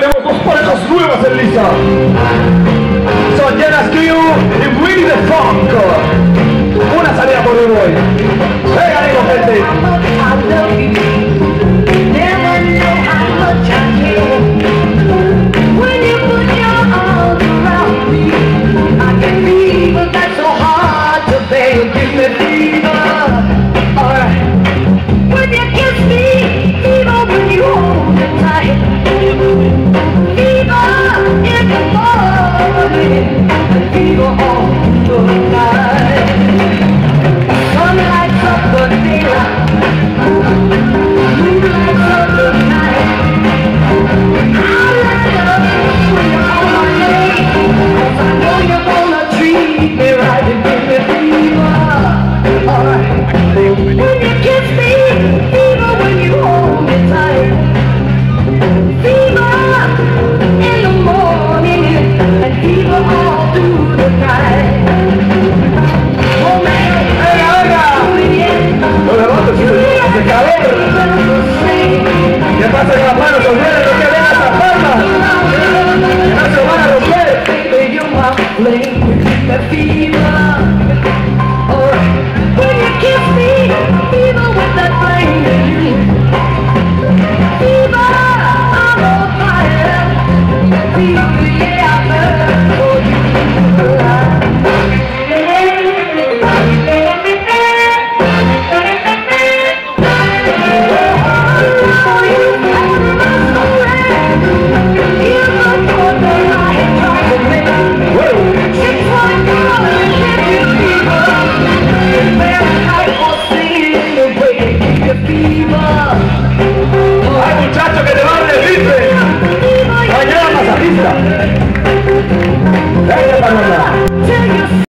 tenemos dos parejas nuevas en lista. Son Jonas Crew y Winnie the Funk. Una salida por el boy. Venga, amigo, gente. ¿Qué pasa con las manos? ¡Olviden lo que ven a esas palmas! ¡Que no se van a romper! ¡Ay, muchacho, que te va a rendirse! ¡Mañana masajista! ¡Venga, Paloma!